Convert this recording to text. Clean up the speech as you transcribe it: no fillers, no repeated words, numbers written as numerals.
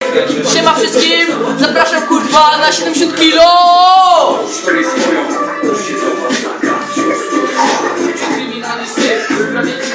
Siema wszystkim, zapraszam kurwa na 70 kilo! Kryminalny styl,